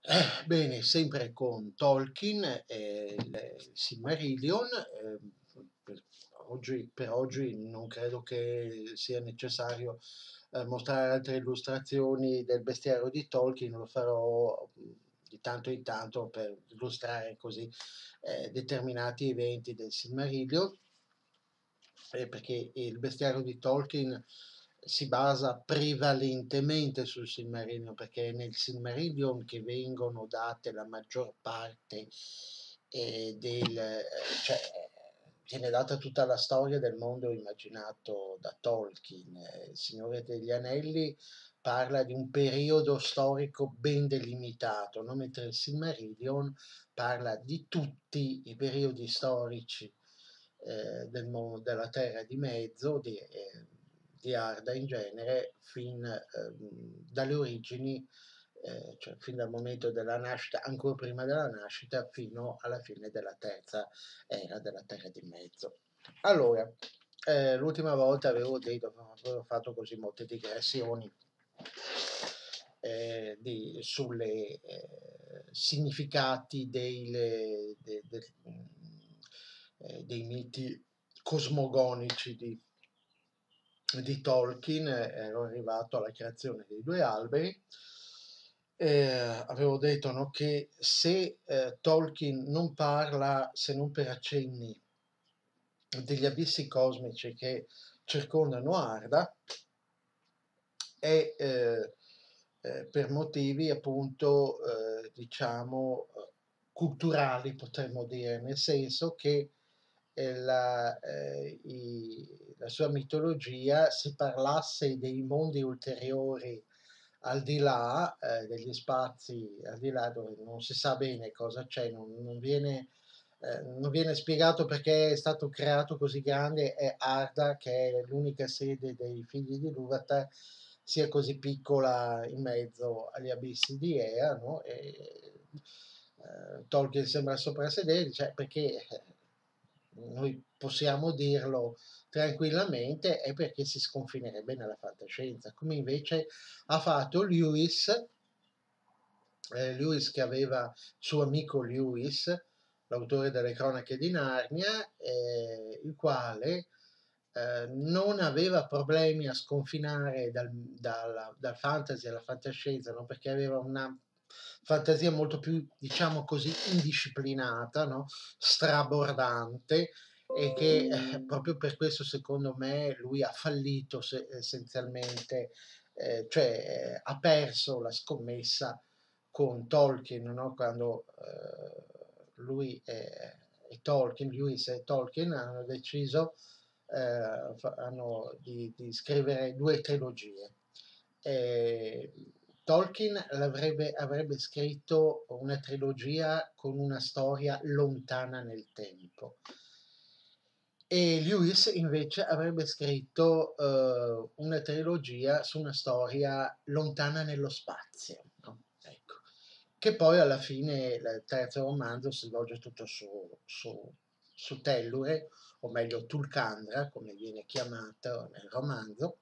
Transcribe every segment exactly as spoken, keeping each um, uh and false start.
Eh, bene, sempre con Tolkien e il il Silmarillion. ehm, per oggi, per oggi non credo che sia necessario eh, mostrare altre illustrazioni del bestiario di Tolkien, lo farò mh, di tanto in tanto per illustrare così eh, determinati eventi del Silmarillion, eh, perché il bestiario di Tolkien si basa prevalentemente sul Silmarillion, perché è nel Silmarillion che vengono date la maggior parte eh, del... eh, cioè, viene data tutta la storia del mondo immaginato da Tolkien. Eh, Il Signore degli Anelli parla di un periodo storico ben delimitato, no? Mentre il Silmarillion parla di tutti i periodi storici eh, del mo- della Terra di Mezzo, di, eh, di Arda in genere, fin ehm, dalle origini, eh, cioè fin dal momento della nascita, ancora prima della nascita, fino alla fine della terza era della Terra di Mezzo. Allora, eh, l'ultima volta avevo detto, avevo fatto così molte digressioni eh, di, sulle eh, significati dei, le- de- de- eh, dei miti cosmogonici di, di Tolkien. eh, ero arrivato alla creazione dei due alberi. Eh, avevo detto, no, che se eh, Tolkien non parla, se non per accenni, degli abissi cosmici che circondano Arda, è eh, eh, per motivi appunto, eh, diciamo, eh, culturali, potremmo dire, nel senso che eh, la, eh, i- la sua mitologia, se parlasse dei mondi ulteriori al di là, eh, degli spazi al di là dove non si sa bene cosa c'è, non, non viene, eh, non viene spiegato perché è stato creato così grande, è Arda, che è l'unica sede dei figli di Ilúvatar, sia così piccola in mezzo agli abissi di Ea, no? E, eh, Tolkien sembra soprassedere, cioè, perché eh, noi possiamo dirlo tranquillamente, è perché si sconfinerebbe nella fantascienza, come invece ha fatto Lewis, eh, Lewis che aveva suo amico Lewis, l'autore delle Cronache di Narnia, eh, il quale eh, non aveva problemi a sconfinare dal, dal, dal fantasy alla fantascienza, no? Perché aveva una fantasia molto più, diciamo così, indisciplinata, no? Strabordante, e che eh, proprio per questo secondo me lui ha fallito se, essenzialmente, eh, cioè eh, ha perso la scommessa con Tolkien, no? Quando eh, lui e, e Tolkien, Lewis e Tolkien hanno deciso eh, fa- hanno di, di scrivere due trilogie. E Tolkien l'avrebbe, avrebbe scritto una trilogia con una storia lontana nel tempo. E Lewis invece avrebbe scritto eh, una trilogia su una storia lontana nello spazio, no? Ecco. Che poi alla fine il terzo romanzo si svolge tutto su, su, su Tellure, o meglio Tulcandra, come viene chiamato nel romanzo,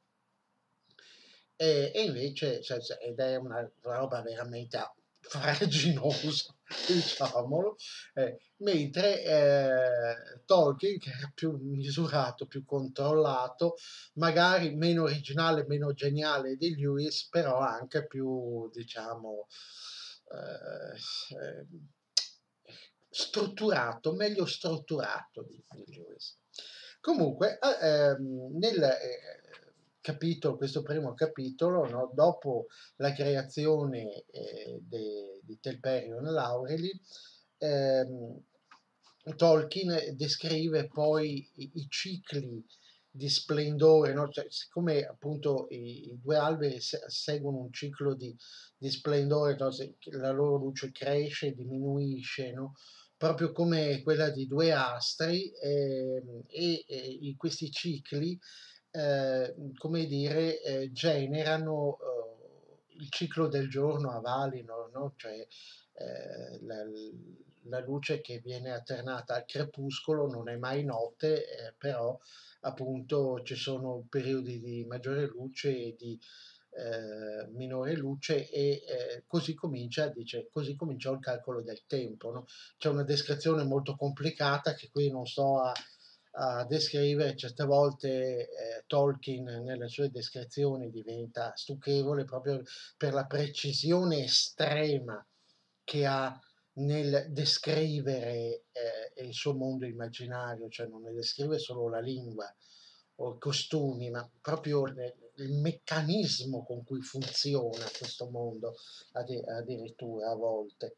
e, e invece, cioè, cioè, ed è una roba veramente farraginosa, diciamolo, eh, mentre eh, Tolkien, che era più misurato, più controllato, magari meno originale, meno geniale di Lewis, però anche più, diciamo, eh, eh, strutturato, meglio strutturato di, di Lewis. Comunque, eh, ehm, nel eh, capitolo, questo primo capitolo, no, dopo la creazione eh, de- di Telperion Laureli, ehm, Tolkien descrive poi i, i cicli di splendore, no? Cioè, siccome appunto i, i due alberi se- seguono un ciclo di, di splendore, no? Se- la loro luce cresce, diminuisce, no? Proprio come quella di due astri, ehm, e, e i- questi cicli, eh, come dire, eh, generano eh, il ciclo del giorno a Valinor, no? Cioè eh, la, la luce che viene alternata al crepuscolo non è mai notte, eh, però appunto ci sono periodi di maggiore luce e di eh, minore luce e eh, così comincia, dice, così cominciò il calcolo del tempo, no? C'è una descrizione molto complicata che qui non sto a, a descrivere, certe volte eh, Tolkien nelle sue descrizioni diventa stucchevole proprio per la precisione estrema che ha nel descrivere eh, il suo mondo immaginario, cioè non ne descrive solo la lingua o i costumi, ma proprio il, il meccanismo con cui funziona questo mondo addirittura a volte.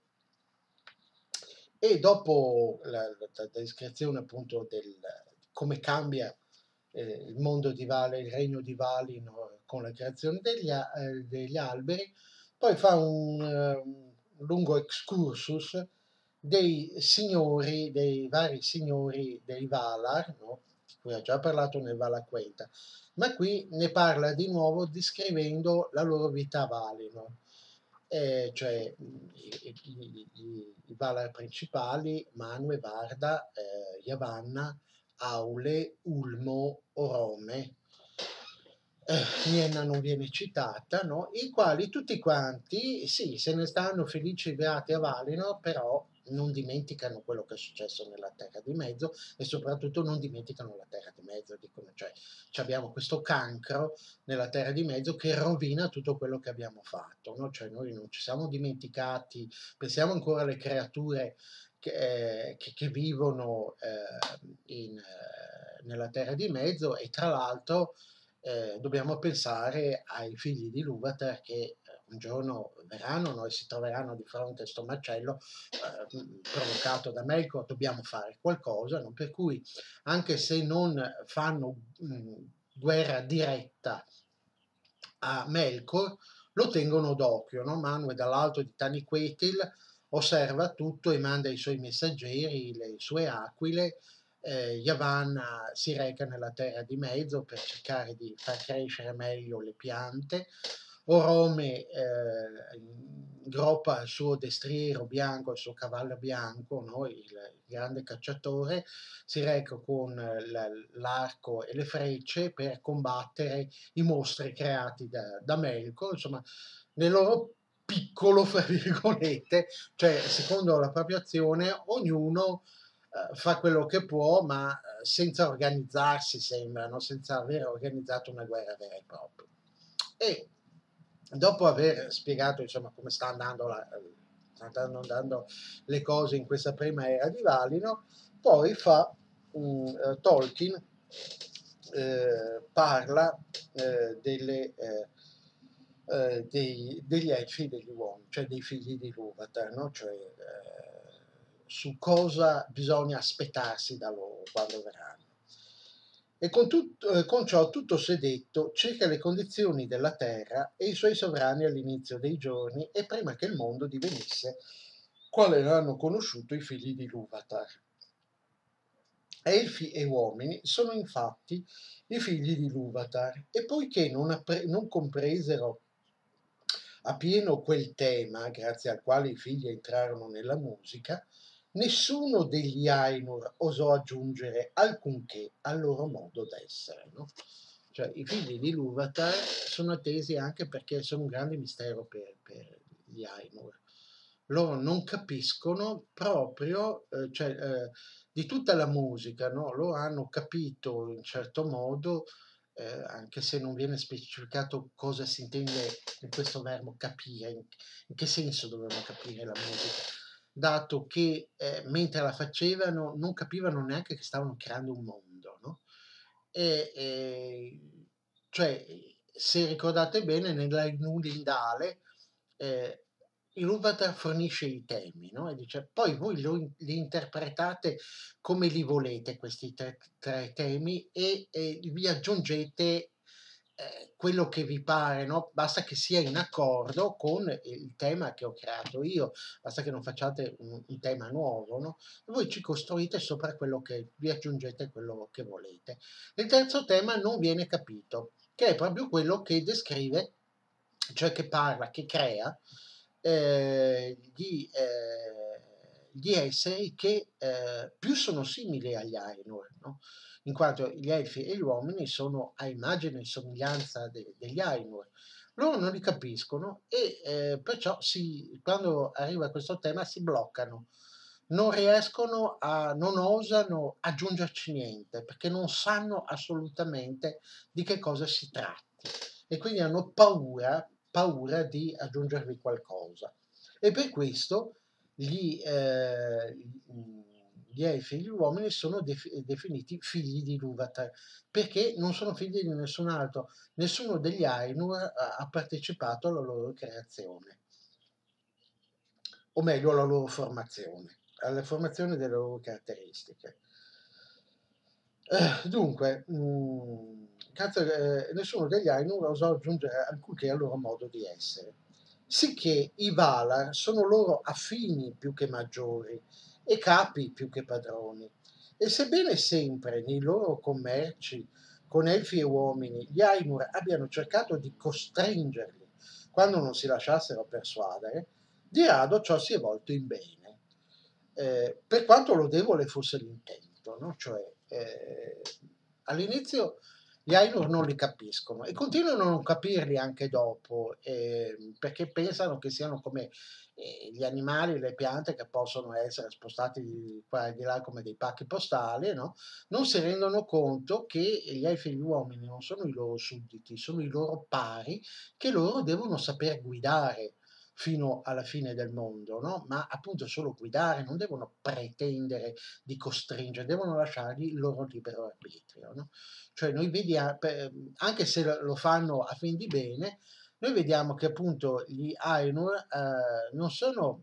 E dopo la, la, la descrizione appunto del come cambia eh, il mondo di Vale, il regno di Valin con la creazione degli, eh, degli alberi, poi fa un, uh, un lungo excursus dei signori, dei vari signori dei Valar, no? Di cui ha già parlato nel Valaquenta, ma qui ne parla di nuovo descrivendo la loro vita a Valinor. Eh, cioè i, i, i, i Valar principali, Manwë, Varda, eh, Yavanna, Aule, Ulmo, Orome, eh, Nienna non viene citata, no? I quali tutti quanti, sì, se ne stanno felici beati a Valinor, però non dimenticano quello che è successo nella Terra di Mezzo e soprattutto non dimenticano la Terra di Mezzo, dicono, cioè abbiamo questo cancro nella Terra di Mezzo che rovina tutto quello che abbiamo fatto, no? Cioè noi non ci siamo dimenticati, pensiamo ancora alle creature che, eh, che, che vivono eh, in, eh, nella Terra di Mezzo e tra l'altro eh, dobbiamo pensare ai figli di Ilúvatar che eh, un giorno verranno no, e si troveranno di fronte a questo macello eh, provocato da Melkor, dobbiamo fare qualcosa, no? Per cui anche se non fanno mh, guerra diretta a Melkor, lo tengono d'occhio, no? Manwë dall'alto di Taniquetil osserva tutto e manda i suoi messaggeri, le sue aquile. Eh, Yavanna si reca nella terra di mezzo per cercare di far crescere meglio le piante. Orome eh, groppa il suo destriero bianco, il suo cavallo bianco, no? il, il grande cacciatore, si reca con l'arco e le frecce per combattere i mostri creati da, da Melkor, insomma, nel loro piccolo, fra virgolette, cioè secondo la propria azione, ognuno eh, fa quello che può, ma eh, senza organizzarsi, sembra, no? Senza aver organizzato una guerra vera e propria. E dopo aver spiegato, insomma, come sta andando, la, stanno andando le cose in questa prima era di Valinor, poi fa um, uh, Tolkien eh, parla eh, delle, eh, eh, dei, degli elfi e degli uomini, cioè dei figli di Ilúvatar, no? Cioè eh, su cosa bisogna aspettarsi da loro quando verranno. E con, tutto, eh, con ciò tutto si è detto circa le condizioni della terra e i suoi sovrani all'inizio dei giorni e prima che il mondo divenisse quale l'hanno conosciuto i figli di Ilúvatar. Elfi e uomini sono infatti i figli di Ilúvatar e poiché non, appre- non compresero appieno quel tema grazie al quale i figli entrarono nella musica, nessuno degli Ainur osò aggiungere alcunché al loro modo d'essere. No? Cioè i figli di Ilúvatar sono attesi anche perché sono un grande mistero per, per gli Ainur. Loro non capiscono proprio, eh, cioè, eh, di tutta la musica, no? Loro hanno capito in certo modo, eh, anche se non viene specificato cosa si intende in questo verbo capire, in, in che senso dovevano capire la musica, dato che eh, mentre la facevano non capivano neanche che stavano creando un mondo, no? E, e, cioè, se ricordate bene, nella Nulindale eh, Ilúvatar fornisce i temi, no? E dice, poi voi lo, li interpretate come li volete questi tre, tre temi e, e vi aggiungete eh, quello che vi pare, no? Basta che sia in accordo con il tema che ho creato io, basta che non facciate un, un tema nuovo, no? E voi ci costruite sopra quello che vi aggiungete quello che volete. Il terzo tema non viene capito, che è proprio quello che descrive, cioè che parla, che crea eh, gli, eh, gli esseri che eh, più sono simili agli Ainur, no? In quanto gli elfi e gli uomini sono a immagine e somiglianza de- degli Ainur, Loro non li capiscono e, ehm, perciò si quando arriva questo tema si bloccano. Non riescono a non osano aggiungerci niente, perché non sanno assolutamente di che cosa si tratti e quindi hanno paura paura di aggiungervi qualcosa. E per questo gli ehm, mhmm, gli elfi e gli uomini sono defi definiti figli di Ilúvatar, perché non sono figli di nessun altro. Nessuno degli Ainur ha ha partecipato alla loro creazione, o meglio alla loro formazione, alla formazione delle loro caratteristiche. Eh, dunque, mhmm, cazzo ehm, nessuno degli Ainur osò aggiungere alcunché al loro modo di essere, sicché i Valar sono loro affini più che maggiori e capi più che padroni. E sebbene sempre nei loro commerci con elfi e uomini gli Ainur abbiano cercato di costringerli quando non si lasciassero persuadere, di rado ciò si è volto in bene, eh, per quanto lodevole fosse l'intento, no? Cioè, eh, all'inizio gli Ainur non li capiscono e continuano a non capirli anche dopo, eh, perché pensano che siano come eh, gli animali, le piante che possono essere spostati di qua e di là come dei pacchi postali, no? Non si rendono conto che gli elfi e gli uomini non sono i loro sudditi, sono i loro pari che loro devono saper guidare fino alla fine del mondo, no? Ma appunto solo guidare, non devono pretendere di costringere, devono lasciargli il loro libero arbitrio, no? Cioè noi vediamo, anche se lo fanno a fin di bene, noi vediamo che appunto gli Ainur eh, non sono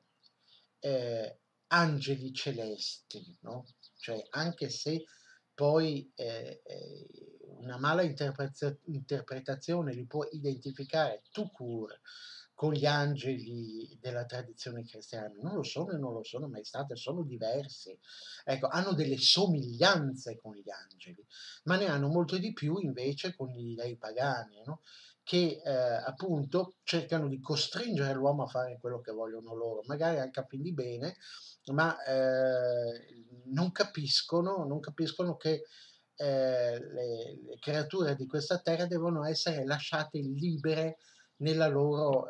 eh, angeli celesti, no? Cioè anche se poi eh, eh, una mala interprezza- interpretazione li può identificare tout court con gli angeli della tradizione cristiana. Non lo sono e non lo sono mai state, sono diversi. Ecco, hanno delle somiglianze con gli angeli, ma ne hanno molto di più invece con gli dei pagani, no? Che eh, appunto cercano di costringere l'uomo a fare quello che vogliono loro, magari anche a fin di bene, ma eh, non capiscono, non capiscono che eh, le, le creature di questa terra devono essere lasciate libere nella loro,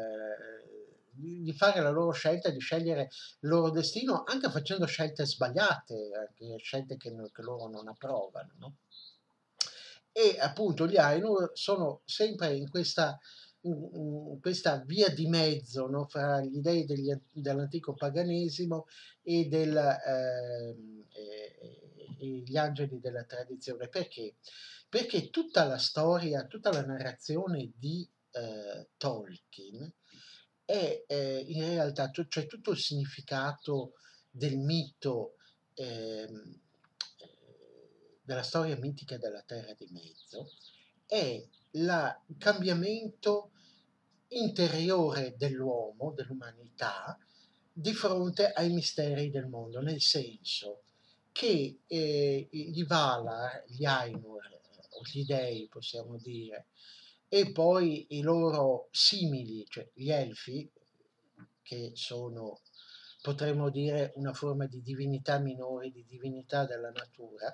eh, di di fare la loro scelta, di scegliere il loro destino, anche facendo scelte sbagliate, anche scelte che, no- che loro non approvano, no? E appunto gli Ainur sono sempre in questa, in- in questa via di mezzo, no, fra gli dei degli- dell'antico paganesimo e, del, ehm, e- e gli angeli della tradizione. Perché? Perché tutta la storia, tutta la narrazione di eh, Tolkien è eh, in realtà, tu- cioè tutto il significato del mito, ehm, eh, della storia mitica della Terra di Mezzo, è la- il cambiamento interiore dell'uomo, dell'umanità, di fronte ai misteri del mondo, nel senso che eh, i Valar, gli Ainur, o gli dei possiamo dire, e poi i loro simili, cioè gli elfi, che sono, potremmo dire, una forma di divinità minore, di divinità della natura,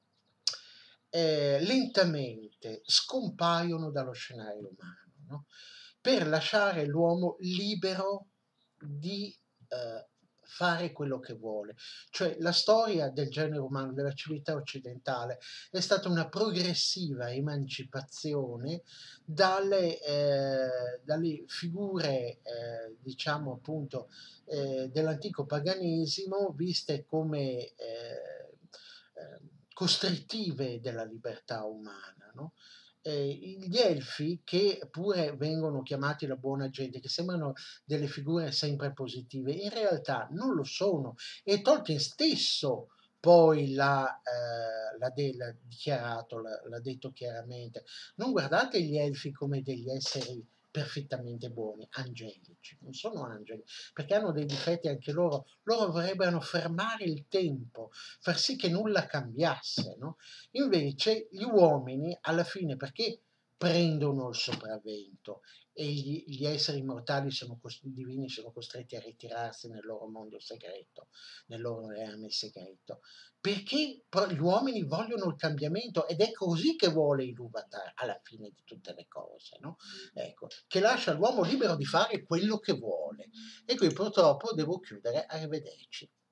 eh, lentamente scompaiono dallo scenario umano, no? Per lasciare l'uomo libero di eh, fare quello che vuole. Cioè la storia del genere umano, della civiltà occidentale, è stata una progressiva emancipazione dalle, eh, dalle figure, eh, diciamo appunto, eh, dell'antico paganesimo viste come eh, eh, costrittive della libertà umana, no? Eh, gli elfi, che pure vengono chiamati la buona gente, che sembrano delle figure sempre positive, in realtà non lo sono. E Tolkien stesso poi l'ha, eh, l'ha, de- l'ha dichiarato, l'ha, l'ha detto chiaramente. Non guardate gli elfi come degli esseri perfettamente buoni, angelici, non sono angeli, perché hanno dei difetti anche loro. Loro vorrebbero fermare il tempo, far sì che nulla cambiasse, no? Invece gli uomini, alla fine, perché prendono il sopravvento e gli, gli esseri mortali sono cos- divini sono costretti a ritirarsi nel loro mondo segreto, nel loro reame segreto, perché pro- gli uomini vogliono il cambiamento ed è così che vuole Iluvatar alla fine di tutte le cose, no? Ecco, che lascia l'uomo libero di fare quello che vuole. E qui purtroppo devo chiudere, arrivederci.